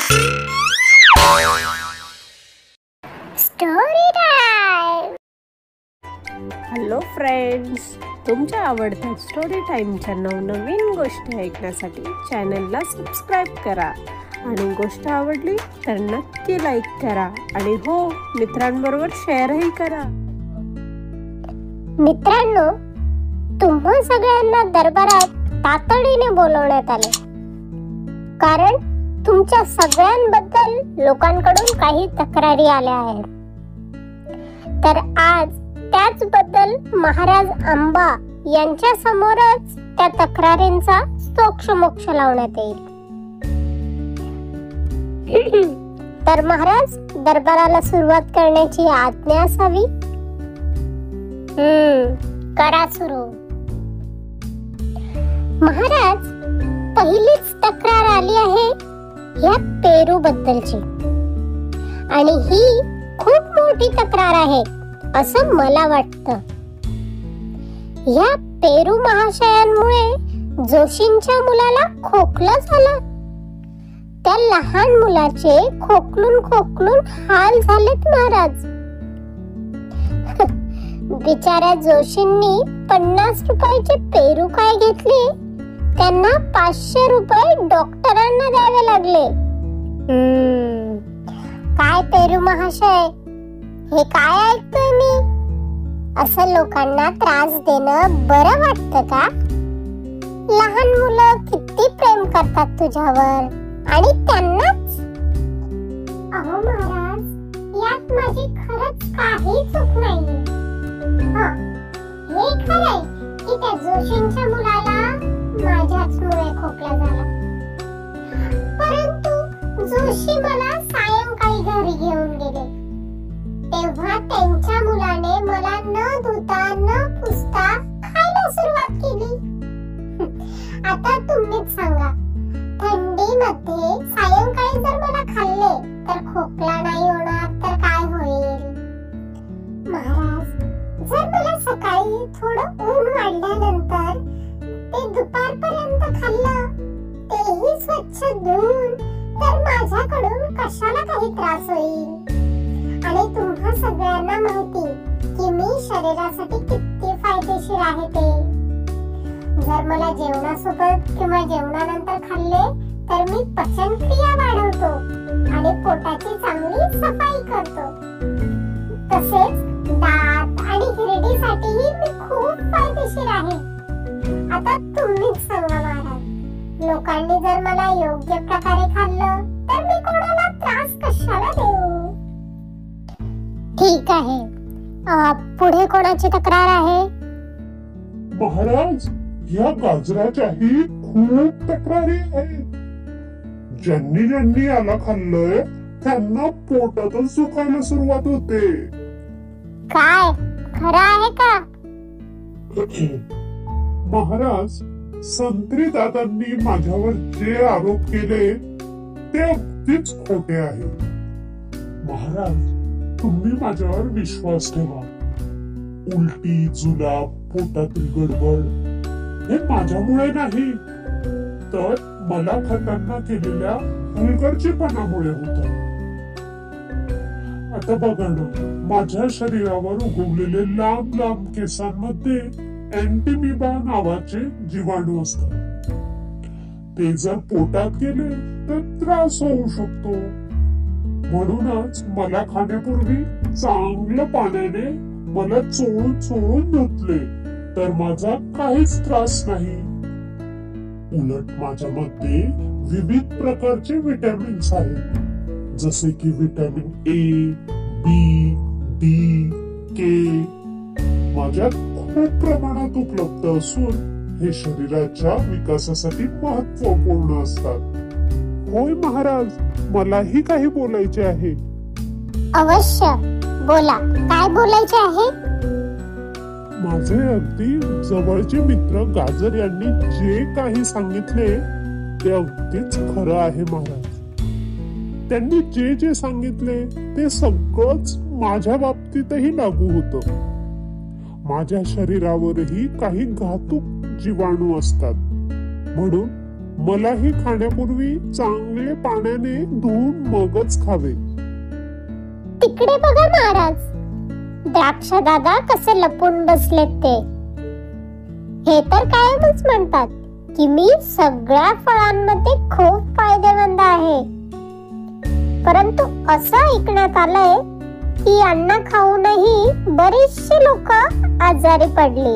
Story time. Hello friends, तुमच्या आवडत्या story टाईमच्या नवनवीन गोष्टी ऐकण्यासाठी चॅनलला सबस्क्राईब करा आणि गोष्ट आवडली तर नक्की लाईक करा आणि हो, मित्रांबरोबर शेअरही करा. मित्रांनो, तुम्हा सगळ्यांना दरबारात तातडीने बोलवण्यात आले, कारण तुमच्या सगळ्यांबद्दल लोकांकडून काही तक्रारी आल्या आहेत. तर आज त्याचबद्दल महाराज आंबा यांच्या समोरच त्या तक्रारींचा सोक्षमोक्ष लावण्यात येईल. तर महाराज, दरबाराला सुरुवात करण्याची आज्ञा असावी. करा सुरू. महाराज, पहिलीच तक्रार आली आहे ह्या पेरू बद्दलची, आणि ही खूप मोठी तक्रार आहे असं मला वाटतं. ह्या पेरू महाशयांमुळे जोशींच्या मुलाला खोकला झाला. त्या लहान मुलाचे खोकलून खोकलून हाल झालेत महाराज. बिचाऱ्या जोशींनी 50 रुपयाचे पेरू काय घेतले, त्यांना 500 रुपये डॉक्टरांना द्यावे लागले. काय पेरू महाशय, हे काय ऐकतोय मी? असं लोकांना त्रास देणं बरं वाटतं का? लहान मुलं किती प्रेम करतात तुझ्यावर, आणि त्यांनाच. अहो महाराज, यात माझी खरंच काही चूक नाहीये. हे खरंय की त्या जोशींच्या मुलाला माझ्याचमुळे खोकला झाला, परंतु जोशी मला सायंकाळी घरी घेऊन गेले, तेव्हा त्यांच्या मुलाने मला न धुता न पुसता खायला सुरुवात केली. आता तुम्हीच सांगा, थंडीमध्ये सायंकाळी जर मला खाल्ले तर खोकला नाही होणार तर काय होईल? महाराज, जर मला सकाळी थोडं ऊन वाढल्यानंतर ते दुपारपर्यंत खाल्लं, तेही स्वच्छ धुवून, तर माझ्याकडून कशाला काही त्रास होईल? आणि तुम्हा सगळ्यांना माहिती की मी शरीरासाठी किती फायदेशीर आहे ते. जर मला जेवणासोबत किंवा जेवणानंतर खाल्ले तर मी पचनक्रिया वाढवतो आणि पोटाची चांगली सफाई करतो. तसेच दात आणि हिरडीसाठीही मी खूप फायदेशीर आहे. आता तुम्हीच सांगा महाराज, लोकांनी जर मला योग्य प्रकारे खाल्लं तर मी कोणाला त्रास कशाला देऊ? ठीक आहे. पुढे कोणाची तक्रार आहे? महाराज, या गाजराच्याही खूप तक्रारी आहेत. ज्यांनी ज्यांनी याला खाल्लंय त्यांना पोटातच दुखायला सुरुवात होते. काय खरं आहे का? महाराज, संत्री दादांनी माझ्यावर जे आरोप केले ते अगदीच खोटे आहे. महाराज, तुम्ही माझ्यावर विश्वास ठेवा. उलटी, जुलाब, पोटातील गडबड हे माझ्यामुळे नाही, तर मला खाताना केलेल्या हलगर्जीपणामुळे होतं. आता बघा ना, माझ्या शरीरावर उगवलेले लांब लांब केसांमध्ये अँटीमिबा नावाचे जीवाणू असतात. ते जर पोटात गेले तर त्रास होऊ शकतो. म्हणूनच मला खाण्यापूर्वी चांगल्या पाण्याने मला चोळून चोळून धुतले तर माझा काहीच त्रास नाही. उलट माझ्यामध्ये विविध प्रकारचे विटॅमिन्स आहेत, जसे की विटॅमिन ए, बी, डी, के माझ्यात खूप प्रमाणात उपलब्ध असून हे शरीराच्या विकासासाठी महत्वपूर्ण असतात. होय महाराज, मलाही काही बोलायचे आहे. अवश्य बोला, काय बोलायचे आहे? माझे अगदी जवळचे मित्र गाजर यांनी जे काही सांगितले ते अगदीच खरं आहे महाराज. त्यांनी जे जे सांगितले ते सगळंच माझ्या बाबतीतही लागू होतं. माझ्या शरीरावरही काही घातक जीवाणू असतात, म्हणून मलाही खाण्यापूर्वी चांगले पाण्याने धुवून मगच खावे. तिकडे बघा महाराज, द्राक्ष दादा कसे लपून बसलेत ते. हे तर कायमच म्हणतात की मी सगळ्या फळांमध्ये खूप फायदेमंद आहे, परंतु असं ऐकण्यात आलंय की अन्न खाऊनही बरीचशी लोक आजारी पडली.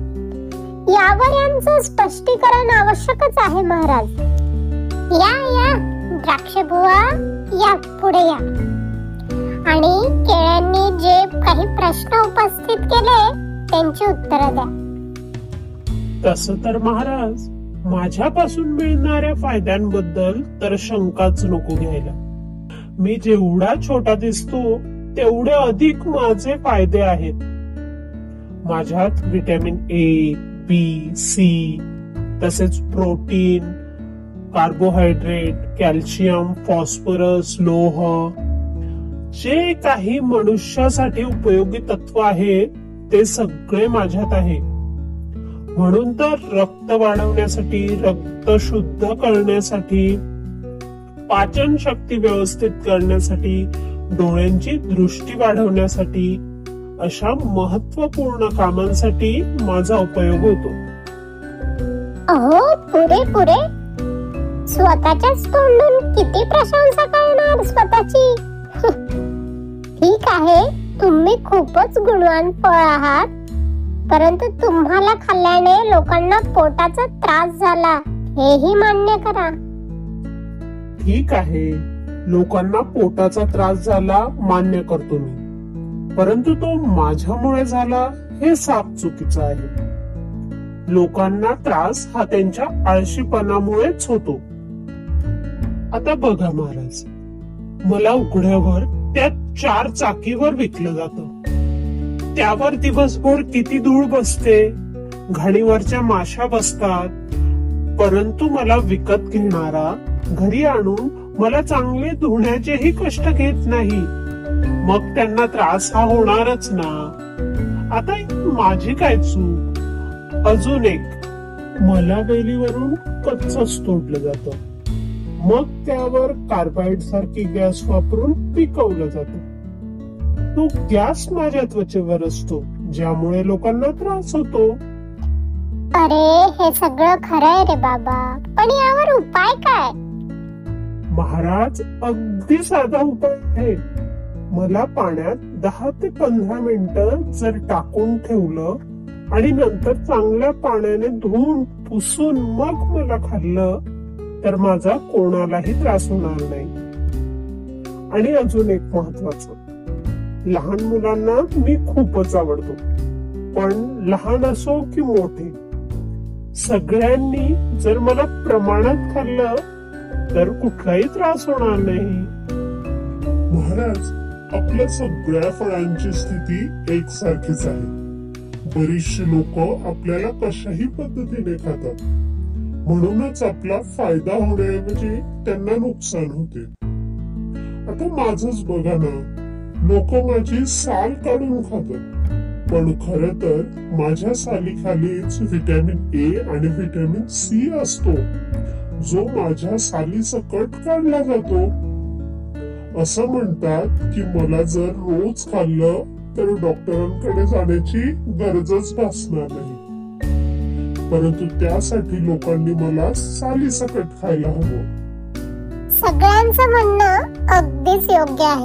यावर यांचं स्पष्टीकरण आवश्यकच आहे महाराज. या या द्राक्ष बुवा, या पुढे या आणि केळ्यांनी जे काही प्रश्न उपस्थित केले त्यांची उत्तरं द्या. तसं तर महाराज, माझ्यापासून मिळणाऱ्या फायद्यांबद्दल तर शंकाच नको घ्यायला. मी जेवढा छोटा दिसतो तेवढे अधिक माझे फायदे आहेत. माझ्यात विटॅमिन ए, बी, सी, तसेच प्रोटीन, कार्बोहायड्रेट, कॅल्शियम, फॉस्फरस, लोह, जे काही मनुष्यासाठी उपयोगी तत्व आहे ते सगळे माझ्यात आहे. म्हणून तर रक्त वाढवण्यासाठी, रक्त शुद्ध करण्यासाठी, पाचन शक्ती व्यवस्थित करण्यासाठी, डोळ्यांची दृष्टी वाढवण्यासाठी अशा महत्वपूर्ण कामांसाठी माझा उपयोग होतो. अहो पुरे स्वतःच्याच तोंडून किती प्रशंसा करणार स्वतःची. ठीक आहे, तुम्ही खूपच गुणवान फळ आहात, परंतु तुम्हाला खाल्ल्याने लोकांना पोटाचा त्रास झाला हेही मान्य करा. ठीक आहे, लोकांना पोटाचा त्रास झाला मान्य करतो मी, परंतु तो माझ्यामुळे झाला हे साफ चुकीचं आहे. लोकांना त्रास हा त्यांच्या आळशीपणामुळेच होतो. आता बघा महाराज, मला उघड्यावर त्या 4 चाकीवर विकलं जातं. त्यावर दिवसभर किती धूळ बसते, घाणीवरच्या माशा बसतात, परंतु मला विकत घेणारा घरी आणून मला चांगले धुण्याचेही कष्ट घेत नाही. मग त्यांना त्रास हा होणारच ना. आता माझी काय चूक? अजून एक, मला वेलीवरून कच्चच तोडलं जातं, मग त्यावर कार्बाइड सारखी गॅस वापरून पिकवलं जातं. तो गॅस माझ्या त्वचेवर असतो, ज्यामुळे लोकांना त्रास होतो. अरे हे सगळं खरंय रे बाबा, पण यावर उपाय काय? महाराज, अगदी साधा उपाय आहे. मला पाण्यात 10 ते 15 मिनिटं जर टाकून ठेवलं आणि नंतर चांगल्या पाण्याने धुवून पुसून मग मला खाल्लं तर माझा कोणालाही त्रास होणार नाही. आणि अजून एक महत्वाचं, लहान मुलांना मी खूपच आवडतो, पण लहान असो की मोठे, सगळ्यांनी जर मला प्रमाणात खाल्लं तर कुठलाही त्रास होणार नाही. महाराज, आपल्या सगळ्या फळांची स्थिती एकसारखीच आहे. बरीचशी लोक आपल्याला कशाही पद्धतीने खातात, म्हणूनच आपला फायदा होण्याऐवजी त्यांना नुकसान होते. आता माझंच बघा ना, लोक माझी साल काढून खातात, पण खरं तर माझ्या सालीखालीच व्हिटॅमिन ए आणि व्हिटॅमिन सी असतो, जो माझ्या साली सकट काढला जातो. असं म्हणतात की मला जर रोज खाल्लं तर डॉक्टरांकडे जाण्याची गरजच भासणार नाही, परंतु त्यासाठी लोकांनी मला साली सकट खायला हवं. सगळ्यांचं म्हणणं अगदीच योग्य आहे.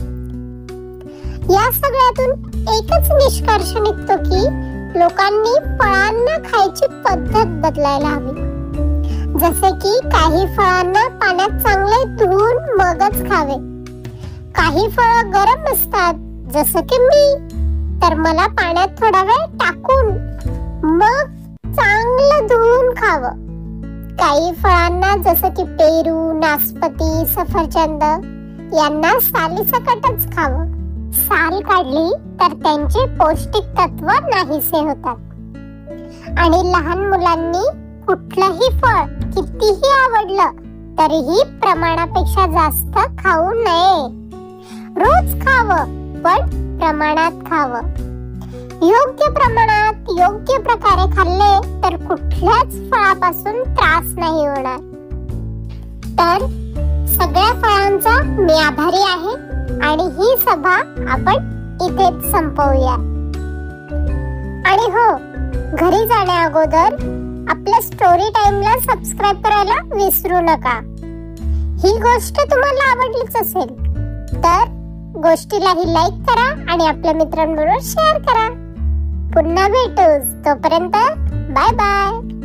या सगळ्यातून एकच निष्कर्ष निघतो की लोकांनी फळांना खायची पद्धत बदलायला हवी. जसे की काही फळांना पाण्यात चांगले धुवून मगच खावे. काही फळं गरम असतात, जसं की मी, तर मला पाण्यात थोडा वेळ टाकून मग चांगलं धुवून खावं. काही फळांना जसं की पेरू, नासपती, सफरचंद यांना सालीसकटच खावं. साल काढली तर त्यांचे पौष्टिक तत्व नाहीसे होतात. आणि लहान मुलांनी कुठलंही फळ कितीही आवडलं तरीही प्रमाणापेक्षा जास्त खाऊ नये. रोज खावं, पण प्रमाणात खावं. योग्य प्रमाणात योग्य प्रकारे खाल्ले तर कुठल्याच फळापासून त्रास नाही होणार. तर सगळ्या फळांचा मी आभारी आहे आणि ही सभा आपण इथेच संपवूया. आणि हो, घरी जाण्या अगोदर आपल्या स्टोरी टाइमला सबस्क्राइब करायला विसरू नका. ही गोष्ट तुम्हाला आवडलीच असेल तर गोष्टीलाही लाईक करा आणि आपल्या मित्रांबरोबर शेअर करा. पुन्हा भेटूच, तोपर्यंत बाय बाय.